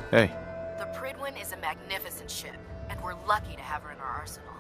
Hey. The Pridwin is a magnificent ship, and we're lucky to have her in our arsenal.